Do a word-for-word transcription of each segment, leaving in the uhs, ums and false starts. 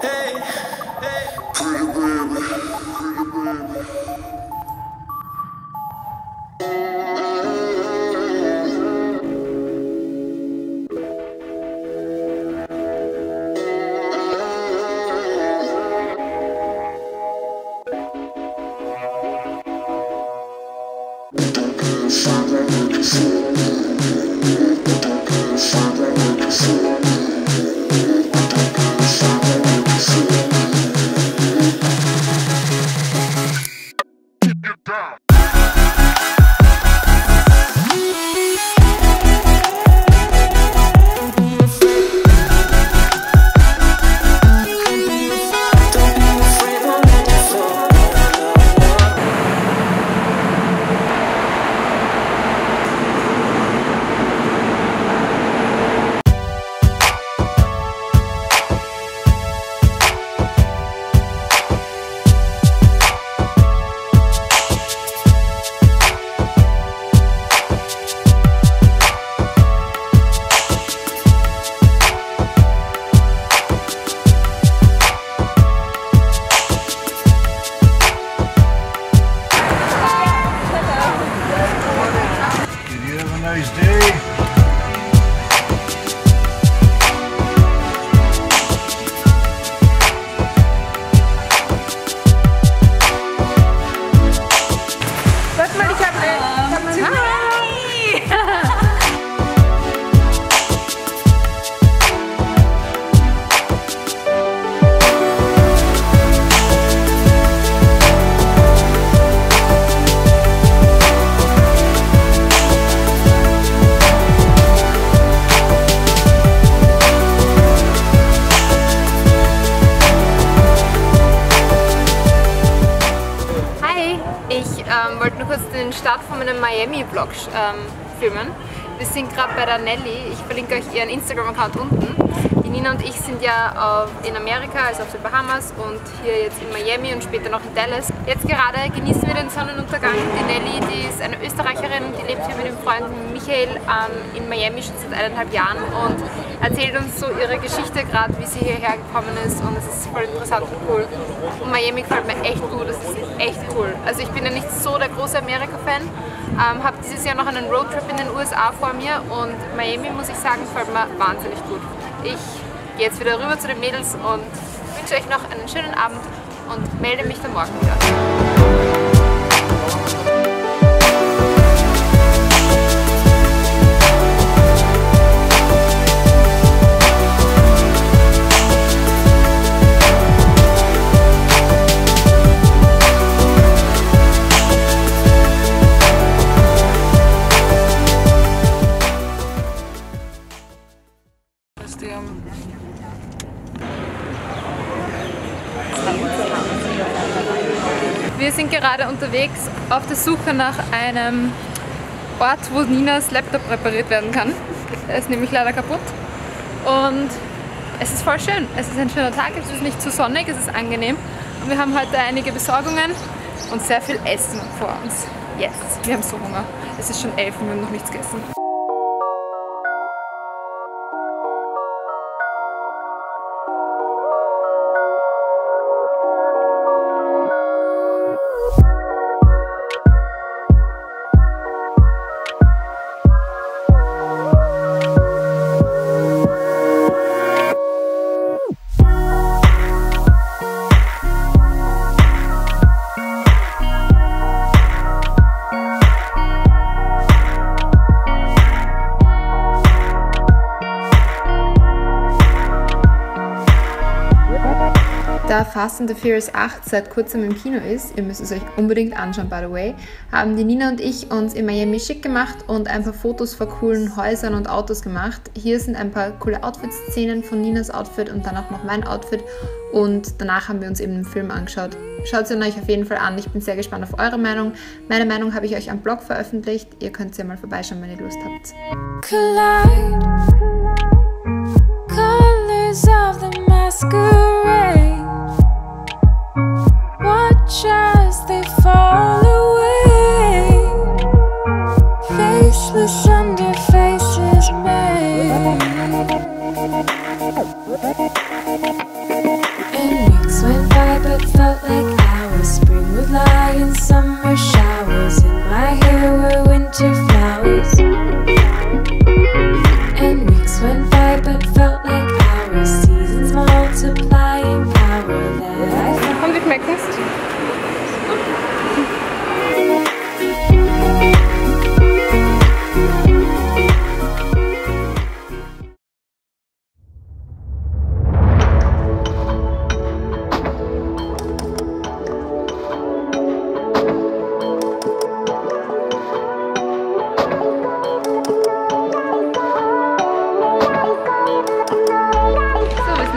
Hey, hey, pretty baby, pretty baby. Nice day. Sag mal, ich habe Ich ähm, wollte nur kurz den Start von meinem Miami-Vlog ähm, filmen. Wir sind gerade bei der Nelly. Ich verlinke euch ihren Instagram-Account unten. Die Nina und ich sind ja auf, in Amerika, also auf den Bahamas, und hier jetzt in Miami und später noch in Dallas. Jetzt gerade genießen wir den Sonnenuntergang. Die Nelly, die ist eine Österreicherin, die lebt hier mit dem Freund Michael ähm, in Miami schon seit eineinhalb Jahren und erzählt uns so ihre Geschichte gerade, wie sie hierher gekommen ist, und es ist voll interessant und cool. Und Miami gefällt mir echt gut, das ist echt cool. Also ich bin ja nicht so der große Amerika-Fan, ähm, habe dieses Jahr noch einen Roadtrip in den U S A vor mir, und Miami, muss ich sagen, gefällt mir wahnsinnig gut. Ich gehe jetzt wieder rüber zu den Mädels und wünsche euch noch einen schönen Abend und melde mich dann morgen wieder. Wir sind gerade unterwegs auf der Suche nach einem Ort, wo Ninas Laptop repariert werden kann. Er ist nämlich leider kaputt. Und es ist voll schön. Es ist ein schöner Tag, es ist nicht zu sonnig, es ist angenehm. Und wir haben heute einige Besorgungen und sehr viel Essen vor uns. Yes, wir haben so Hunger. Es ist schon elf und wir haben noch nichts gegessen. Da Fast and the Furious acht seit kurzem im Kino ist, ihr müsst es euch unbedingt anschauen, by the way, haben die Nina und ich uns in Miami schick gemacht und ein paar Fotos vor coolen Häusern und Autos gemacht. Hier sind ein paar coole Outfit-Szenen von Ninas Outfit und danach noch mein Outfit, und danach haben wir uns eben den Film angeschaut. Schaut sie euch auf jeden Fall an, ich bin sehr gespannt auf eure Meinung. Meine Meinung habe ich euch am Blog veröffentlicht, ihr könnt ja mal vorbeischauen, wenn ihr Lust habt. Collide. Colors of the masquerade. Watch as they fall away. Faceless under faces made.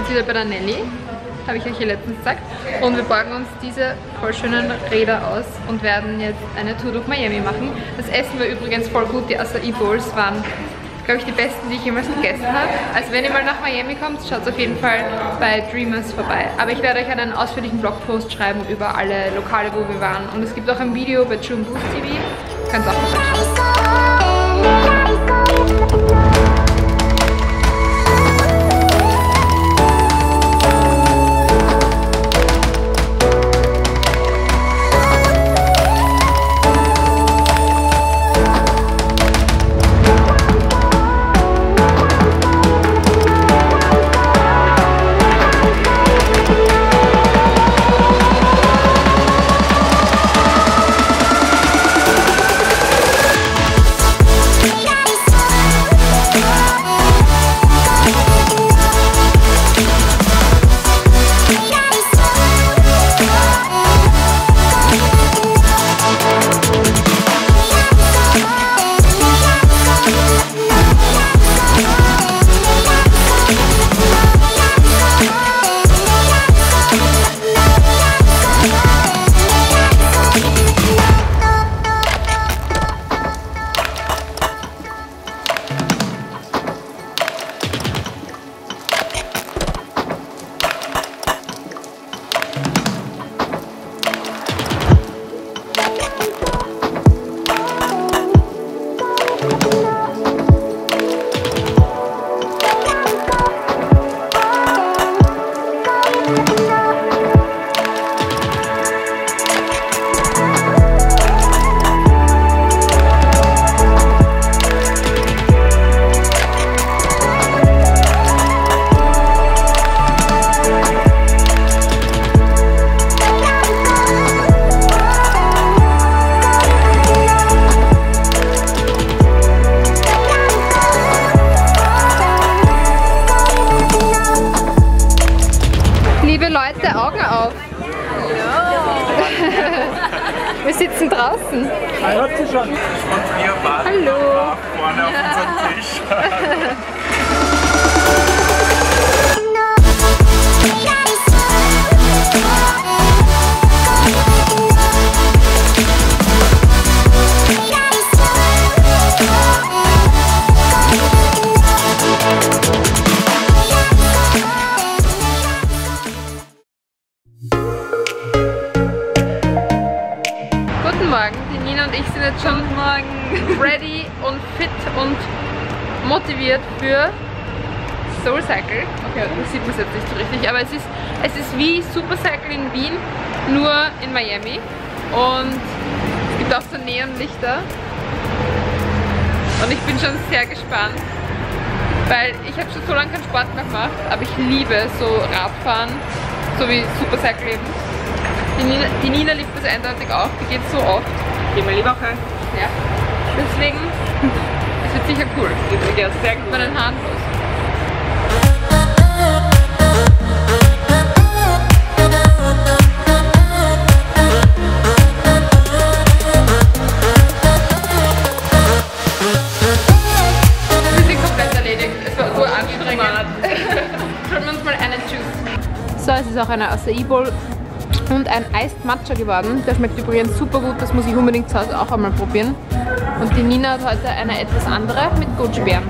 jetzt wieder bei der Nelly. Habe ich euch hier letztens gesagt. Und wir borgen uns diese voll schönen Räder aus und werden jetzt eine Tour durch Miami machen. Das Essen war übrigens voll gut. Die Acai Bowls waren, glaube ich, die besten, die ich jemals gegessen habe. Also wenn ihr mal nach Miami kommt, schaut auf jeden Fall bei Dreamers vorbei. Aber ich werde euch einen ausführlichen Blogpost schreiben über alle Lokale, wo wir waren. Und es gibt auch ein Video bei June Boost T V. Könnt ihr auch vorbeischauen. Leute, Augen auf. Wir sitzen draußen. Heiratet sie schon? Und wir warten Hallo. vorne auf unserem Tisch. Guten Morgen, die Nina und ich sind jetzt schon ready und fit und motiviert für SoulCycle. Okay, das sieht man jetzt nicht so richtig, aber es ist, es ist wie Supercycle in Wien, nur in Miami. Und es gibt auch so Neonlichter. Und ich bin schon sehr gespannt, weil ich habe schon so lange keinen Sport mehr gemacht, aber ich liebe so Radfahren, so wie Supercycle eben. Die Nina, die Nina liebt das eindeutig auch, die geht so oft. Viermal die Woche. Ja. Deswegen, es wird sicher cool. Das wird sehr gut. Mit den Haaren los. Wir sind komplett erledigt. Es war so anstrengend. Schauen wir uns mal einen Juice. So, es ist auch eine Acai Bowl und ein Iced Matcha geworden. Der schmeckt übrigens super gut, das muss ich unbedingt zu Hause auch einmal probieren. Und die Nina hat heute eine etwas andere mit Goji-Beeren.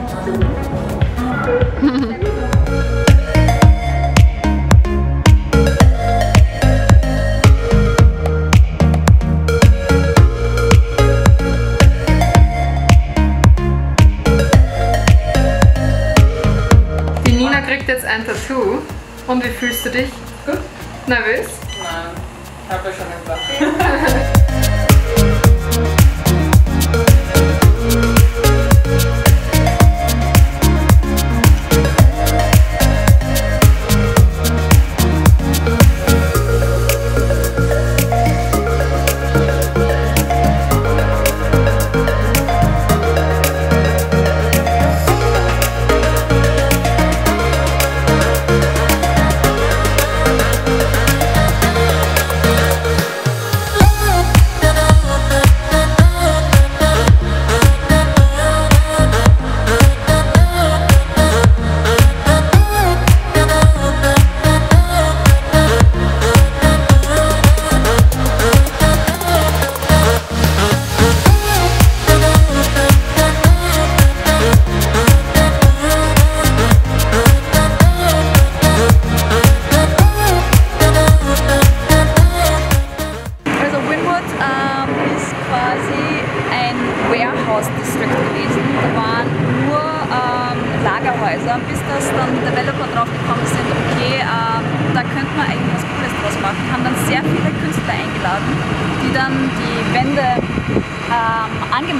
Die Nina kriegt jetzt ein Tattoo. Und wie fühlst du dich? Gut. Nervös? Nein, ich habe ja schon gesagt.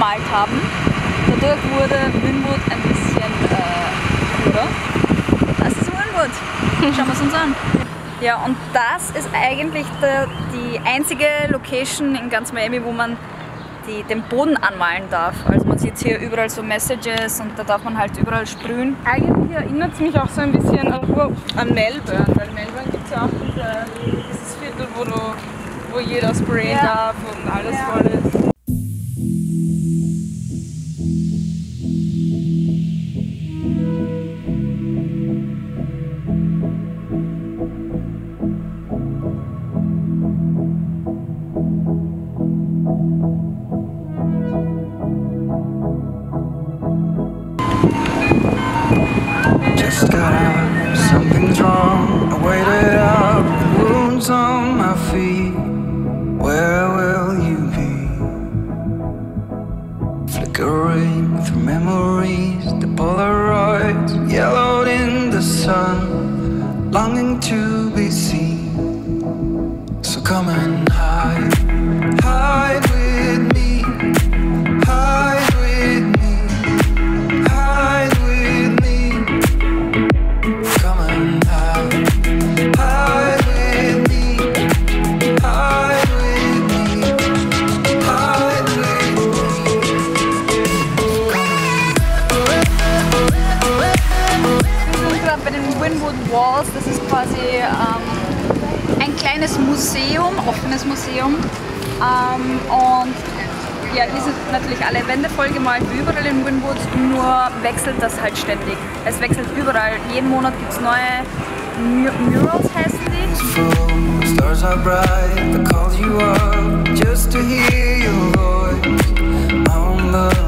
angemalt haben. Dadurch wurde Wynwood ein bisschen äh, cooler. Das ist Wynwood. Schauen wir es uns an. Ja, und das ist eigentlich der, die einzige Location in ganz Miami, wo man die, den Boden anmalen darf. Also man sieht hier überall so Messages und da darf man halt überall sprühen. Eigentlich erinnert es mich auch so ein bisschen an, an Melbourne, weil Melbourne gibt es ja auch diese, dieses Viertel, wo, du, wo jeder sprayen Ja. darf und alles Ja. voll ist. Just got out, something's wrong. I waited up, wounds on my feet. Where will you be? Flickering through memories, the Polaroids yellowed in the sun, longing to be seen. So come and hide, hide with me, hide with me, hide with me. Come and hide, hide with me, hide with me, hide with me. Wir sind gerade bei den Wynwood Walls. Das ist quasi ähm, ein kleines Museum, offenes Museum. Ähm, und ja, die sind natürlich alle Wände vollgemalt, wie überall in Wynwood, nur wechselt das halt ständig. Es wechselt überall. Jeden Monat gibt es neue Mur Murals, heißen die. Full, stars are bright, I called you up just to hear your voice on the